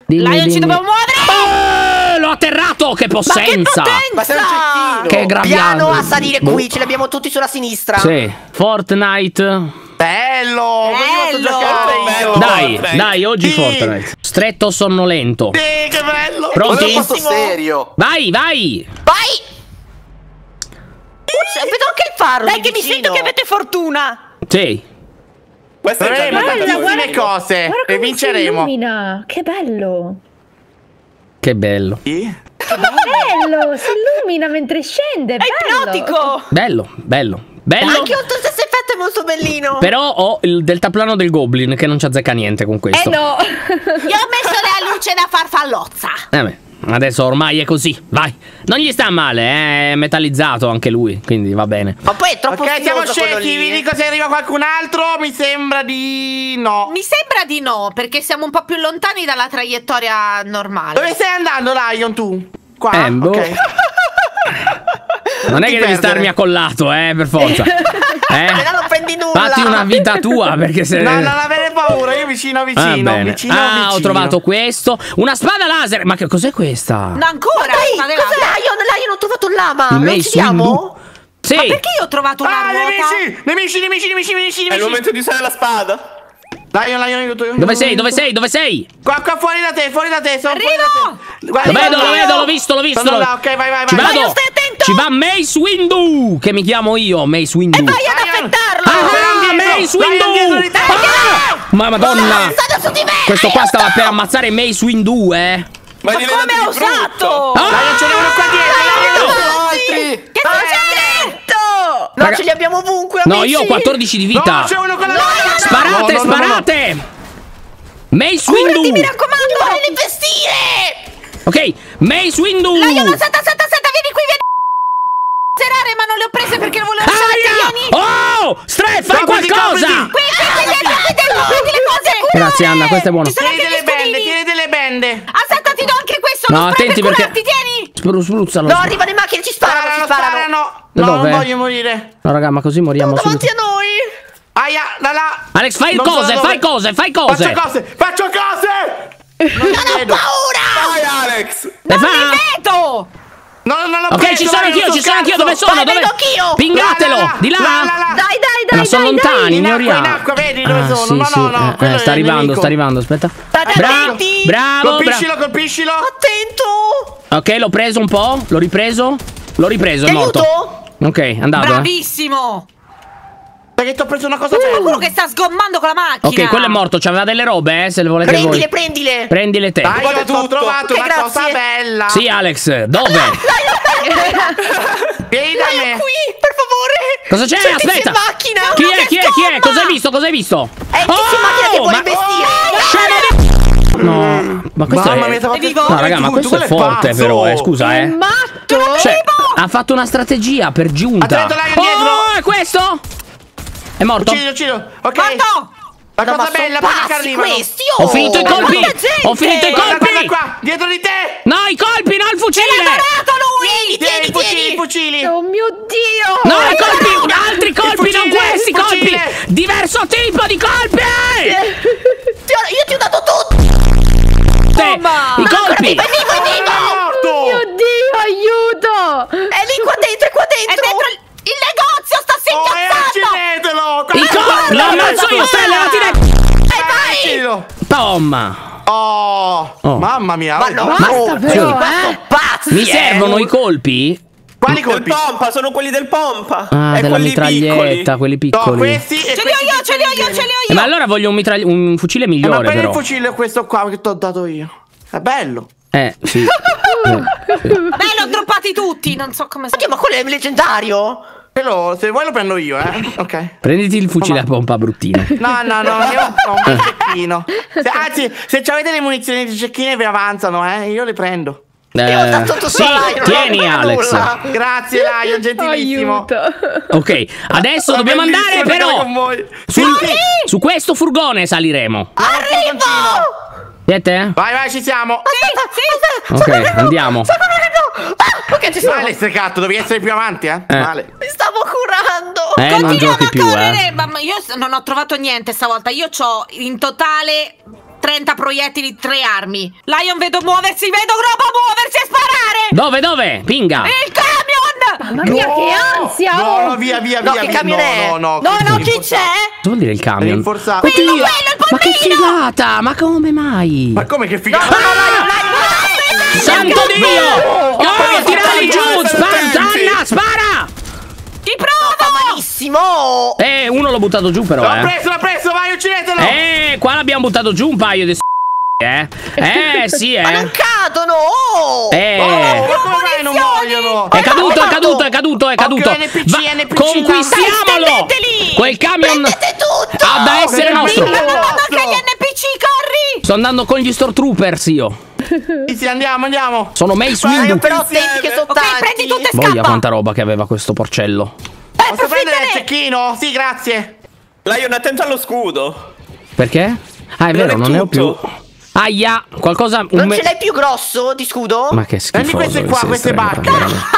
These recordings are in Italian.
Lion, ci dobbiamo muovere! L'ho atterrato! Che possenza! Ma sei un cecchino! Che graviano! Piano a salire qui, ce li abbiamo tutti sulla sinistra. Sì. Fortnite. Bello! Così posso giocare io. Dai, oggi Fortnite. Stretto sonnolento. Sì, che bello! Pronti? Questo serio. Vai! Vai! Vedo anche il faro. Dai, che mi sento che avete fortuna! Sì. Queste Guarda, tantissime cose Guarda e come vinceremo. si illumina. Che bello. Che bello. Sì? Bello, si illumina mentre scende. È ipnotico! Bello. Anche ho tutto questo effetto è molto bellino. Però ho il deltaplano del Goblin che non ci azzecca niente con questo. No. Io ho messo la luce da farfallozza. Beh, adesso ormai è così. Vai. Non gli sta male, è metallizzato anche lui, quindi va bene. Ma poi è troppo Ok, siamo stiloso quello scesi, vi lì. dico se arriva qualcun altro. Mi sembra di no. Mi sembra di no, perché siamo un po' più lontani dalla traiettoria normale. Dove stai andando, Lion, tu? Qua? Boh. Ok. Non è che devi perdere. starmi accollato, per forza. Appena non prendi nulla. Fatti una vita tua, perché se... No, non avere paura, io vicino. Bene. Vicino. Ho trovato questo. Una spada laser. Ma che cos'è questa? No, ancora! Dai, cos'è? Lion, ho trovato un lama. Il Lo Mace uccidiamo? Sì. Ma perché io ho trovato una ruota? Nemici. È il momento di usare la spada. Lion, aiuto. Dove sei? Qua fuori da te, sono Arrivo! fuori da te. Lo vedo, l'ho visto. Sono là, ok, vai. Ci vado. Lion, stai attento! Ci va Mace Windu, che mi chiamo io, Mace Windu. E vai ad affettarlo! Mace Windu! Ma madonna! Stanno su di me. Questo qua stava per ammazzare Mace Windu, Ma come ha usato? Lion, ce n'è uno qua dietro. Che succede? No, Raga- ce li abbiamo ovunque, No, amici. io ho 14 di vita. No, c'è uno con la Sparate, No. sparate! Mace Windu! Mi raccomando! Voglio investire. Ok, Mace Windu! Lion, aspetta, vieni qui, vieni! Zerare, ma non le ho prese perché non volevo lasciare, vieni! Oh! Stre, fai qualcosa! Qui dentro, prendi le cose! Grazie, Anna, questa è buona. Ci sono anche gli scudini! Tieni delle bende. Aspetta, ti do anche questo! No, uno spray attenti per perché- curarti, tieni! Spruzzalo. No, arrivano le macchine, ci sparano. Sparano. Da No, dove? non voglio morire. No, raga, ma così moriamo Davanti subito. a noi. Aia, da là. Alex, fai Non so cose, dove. fai cose. Faccio cose. Non vedo. Paura. Vai, Alex! Le fa? Vedo! No, non l'ho Ok, preso, ci sono dai, anch'io, non ci so sono anch'io. Dove cazzo. sono? Vai, Dove? vedo anch'io. Pingatelo! Di là? Dai, Ma sono lontani, In ignoriamo. acqua, vedi dove Ah, sono? sì, No, sì. quello è Sta il nemico. arrivando, aspetta. State attenti. Bravo. Colpiscilo. Attento. Ok, l'ho preso un po', l'ho ripreso, è Ti morto. aiuto? Ok, andato. Bravissimo! Perché ti ho preso una cosa Qualcuno bella. che sta sgommando con la macchina! Ok, quello è morto, c'aveva delle robe, se le volete voi. Prendile. Prendile te. Dai, io ti ho trovato Ok, una cosa grazie. bella. Sì, Alex, dove? Vieni da me. Qui, per favore. Cosa c'è? C'è il tizio Aspetta. in macchina. Chi No, è? che Chi è? sgomma. Cosa hai visto? Cosa hai visto? È il tizio in macchina che vuole investire. Scemo di... No, ma questo Mamma è... mia, È vivo? No, raga, ma questo è forte però, scusa, Matto. Cioè, ha fatto una strategia per giunta. Attento, là, dietro. Oh, è questo? È morto? Uccido. Ok. Morto! La No, cosa ma bella, sono perché pazzi arrivano. questi, Ho finito i Ma colpi! quanta gente! Ho finito i Guarda colpi! qua, dietro di te. No, i colpi, no, il fucile! Tieni, i fucili. Oh mio Dio. No, i colpi! Altri colpi, non fucile, questi il colpi! fucile. Diverso tipo di colpi! Io ti ho dato tutto. I colpi! È vivo. Mio Dio, aiuto. È lì qua dentro, È dentro il negozio, sta singhiozzando! Accidentelo. I colpi! Lo ammazzo io, Stella, la tira... Vai. Tomma! Oh, mamma mia. Ma no, Basta però, sono pazzi. Mi servono i colpi? Quali Del colpi? pompa, sono quelli del pompa. Ah, E della quelli mitraglietta, piccoli. quelli No, piccoli. questi e Ce li ho io! Ma allora voglio un fucile Ma migliore, prendi però. il fucile questo qua che ti ho dato io. È bello. Sì. Beh, li ho droppati tutti, non so come Oddio, ma quello è leggendario. Se vuoi lo prendo io, Ok. Prenditi il fucile a pompa bruttino. No, io ho un cecchino. Anzi, se avete le munizioni di cecchine vi avanzano, io le prendo. Io ho dato tutto sì, a Lion, tieni non ho Alex. nulla. Grazie, Lion, gentilissimo. Aiuto. Ok, adesso dobbiamo andare però con voi. su questo furgone saliremo. Arrivo. Siete? Vai, ci siamo. Ok, andiamo. Ok, ci sono. Male strecato, devi essere più avanti, Male. Mi stavo curando. Non Continuiamo giochi a più, correre, ma io non ho trovato niente stavolta. Io ho in totale 30 proiettili di 3 armi. Lion, vedo muoversi, vedo roba muoversi e sparare! Dove? Pinga! Il camion! Mamma mia, che ansia! No, no, via. No, che camion è? No, Chi c'è? Cosa vuol dire il camion? Rinforzato. Quello, il Ma che polmino! figata! Ma come mai? Ma come che figata? Santo Dio! Oh, tirali giù! Spara! Spara! Ti provo! Malissimo! Uno l'ho buttato giù però, L'ho preso, vai, uccidetelo! Qua l'abbiamo buttato giù un paio di sì, Ma non cadono! Oh! Ma come mai non muoiono? È caduto. Occhio, NPC, Conquistiamolo! Prendeteli! Quel camion Prendete tutto! ha da essere nostro. Anche gli NPC, corri! Sto andando con gli Stormtroopers io. Sì, andiamo. Sono Mace Windu. Però attenti che sono Ok, tanti. prendi tutte e Voglia scappa! quanta roba che aveva questo porcello. Posso prendere il cecchino? Sì, grazie. Lion, attento allo scudo. Perché? Ah, è vero, non ne ho più. tutto. Aia, qualcosa. Non ce l'hai più grosso di scudo? Ma che schifo. Prendi queste qua, queste barche.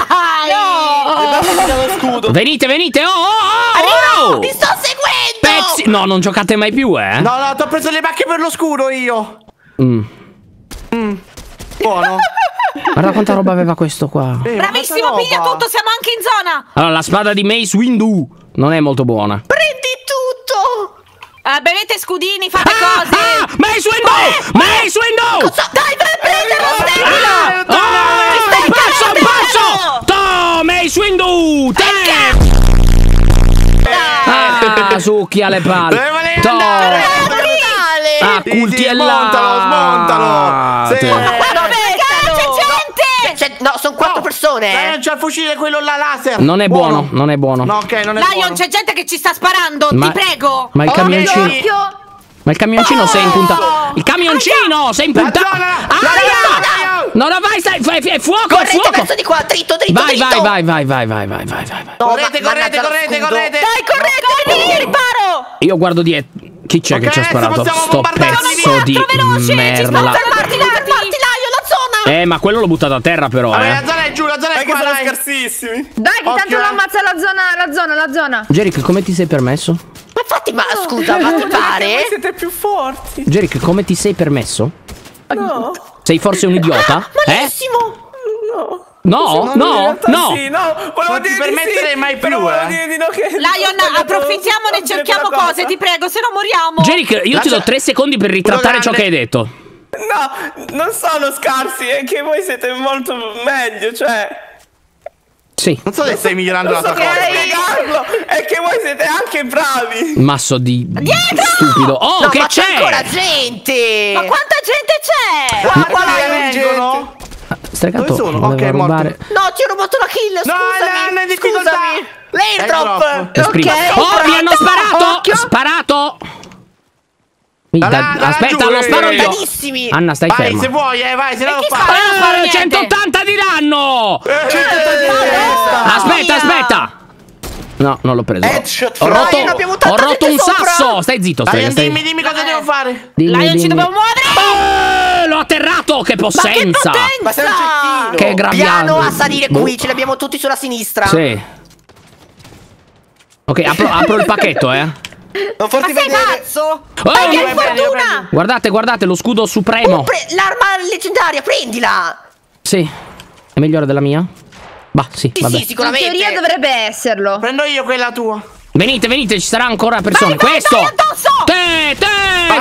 Lo scudo. Venite. Oh! Ti sto seguendo! Pezzi. No, non giocate mai più, eh? No, ti ho preso le bacche per lo scudo io. Buono. Guarda quanta roba aveva questo qua. Bravissimo, quanta piglia roba. tutto, siamo anche in zona! Allora, la spada di Mace Windu non è molto buona. Prendi tutto! Bevete scudini, fate cose! Mace Windu! Mace Windu! Dai, vai a prendere lo stelo! Un passo! To, Mace Windu! Succhia le palle. Dove volevi To. andare? Cultiellate. Smontalo. Sì. C'è gente! No, sono 4 persone. C'è il fucile quello là laser. Non è buono. No, ok, non è Lion, buono. c'è gente che ci sta sparando, Ma- ti prego! Ma il camioncino. Occhio! Ma il camioncino sei in punta. Il camioncino sei in punta. Zona. No, vai, stai. È fuoco, è Correte fuoco. verso di qua, dritto. Vai. No, Correte. Dai, correte, riparo! Io guardo dietro. Chi c'è che ci ha sparato? possiamo Sto bombardarli pezzo di veloce, ci merda. Fermarti, Lion, la zona! Ma quello l'ho buttato a terra però, Vabbè, la zona è giù, la zona è Dai che qua, sono dai. scarsissimi. Dai, che tanto Occhio, lo ammazza la zona. Jerick, come ti sei permesso? Ma infatti, scusa, ma ti Voi pare? siete più forti. Jerick, come ti sei permesso? No. Sei forse un idiota? Malissimo! No. Sì, no, volevo Non ti dire di permetterei sì, mai più, però volevo eh. dire di no che Lion, approfittiamone e cerchiamo cose, ti prego, se no moriamo! Jerick, io ti do 3 secondi per ritrattare ciò che hai detto. No, non sono scarsi, è che voi siete molto meglio, cioè. Sì. Non so se stai migliorando la Non tua so cosa. come spiegarlo, è che voi siete anche bravi. Masso di stupido. Oh, No, che ma c'è c'è? ancora gente! Ma quanta gente c'è? Qua Qui vengono. Stregato, Dove sono? voleva Ok, morto. rubare. No, ti ho rubato la kill, No, scusami! no, è in difficoltà. L'airdrop! Esprimo. Oh, mi hanno sparato! Occhio. Sparato! Da Aspetta, giù, lo sparo io. Lontanissimi. Anna, stai Vai, ferma. se vuoi, vai, se no lo chi sparo. spara? Non sparo niente. 180 di danno! Mia. Aspetta. No, non l'ho preso. Headshot Ho rotto, Lion, abbiamo ho tanta rotto gente un sopra. sasso. Stai zitto, Dai, stai. dimmi cosa devo fare. Lion, ci dobbiamo muovere! L'ho atterrato, che possenza! Ma sei un cecchino. Che graviano. Piano a salire qui, ce li abbiamo tutti sulla sinistra. Sì. Ok, apro il pacchetto, Non farti Ma sei vedere. pazzo? Oh, Che fortuna! Guardate, lo scudo supremo. L'arma leggendaria, prendila! Sì. È migliore della mia? Bah, sì, Sì, vabbè. sì, In sicuramente. teoria dovrebbe esserlo. Prendo io quella tua. Venite, ci sarà ancora persone. Vai, Questo! vai, addosso! Te! Vai,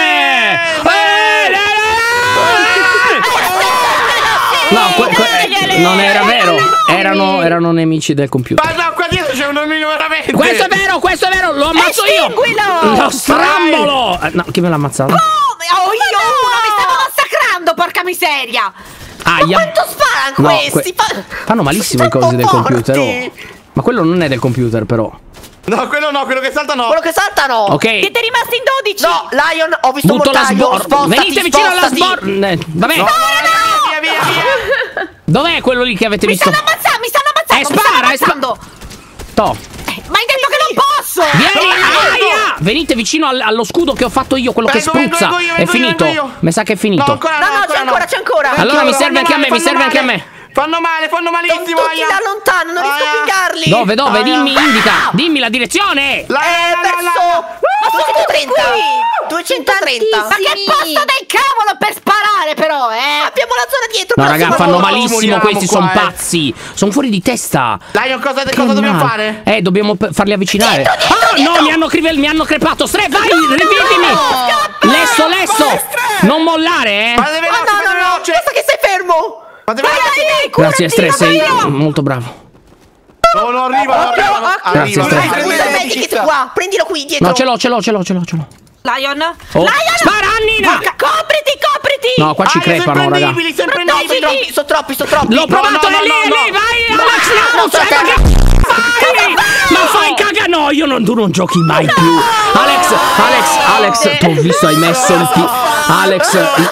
No, non era vero. Erano nemici del computer. Ma no, qua dietro c'è un omino veramente. Questo è vero, lo ammazzo io! Estinguilo! Lo strambolo! No, chi me l'ha ammazzato? Oh, io uno mi stavo massacrando, porca miseria! Aia! Quanto sparano No, questi? fanno malissimo i cosi del computer. Oh. Ma quello non è del computer, però. No, quello che salta no. Quello che salta no. Ok. Siete rimasti in 12! No, Lion, ho visto un Butto la mortaio. sbor. Spostati, Venite vicino alla spostati. sbor. Vabbè. Via. Dov'è quello lì che avete Mi visto? stanno ammazzando, mi stanno spara. To. Ma hai detto che non posso! Vieni, aia! Venite vicino allo scudo che ho fatto io, quello che spruzza. È finito. Mi sa che è finito. No, ancora No, c'è ancora. Allora mi serve anche a me, fanno male. Fanno malissimo. Tutti da lontano, non riesco a piccarli. Dove? Dimmi, indica. Dimmi la direzione. Verso 230. Ma che posto del cavolo per sparare però, Abbiamo la zona dietro. No, prossimo raga, fanno volo. malissimo moriamo questi, qua, sono pazzi. Sono fuori di testa. Lion, cosa dobbiamo fare? Dobbiamo farli avvicinare. Dietro. No, mi hanno crepato. Stre, vai, rivivimi. Lesso. Non mollare, Ma deve No, basta che sei fermo. Ma deve Grazie, Stre, sei molto bravo. non arriva. Grazie, Stre. Il medikit qua. Prendilo qui dietro. No, ce l'ho. Lion? Oh. Spara, Annina! Copriti! No, qua ci crepano, raga. Sempre No, sono troppi. L'ho provato, è lì, vai, Alex, ma fai caga, no, tu non giochi mai più. Alex, t'ho visto, hai messo il Alex,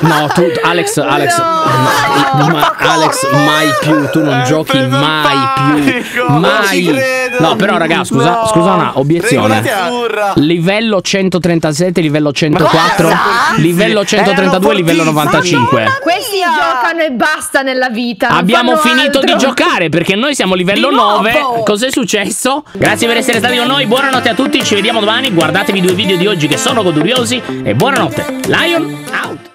mai più, tu non giochi mai più. Mai. No, però, raga, scusa una obiezione. Livello 137, livello 104, livello 132, livello 95. Questi giocano e basta nella vita. Abbiamo finito di giocare perché noi siamo livello 9. Cos'è successo? Grazie per essere stati con noi. Buonanotte a tutti. Ci vediamo domani. Guardatevi i 2 video di oggi che sono goduriosi. E buonanotte. Lion out.